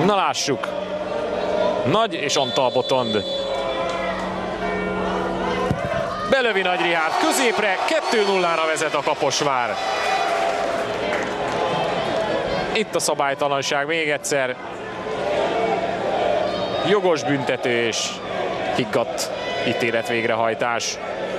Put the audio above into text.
Na lássuk. Nagy és Antal Botond. Belövi Nagy Richárd középre, 2-0-ra vezet a Kaposvár. Itt a szabálytalanság még egyszer. Jogos büntető és higgadt ítélet végrehajtás.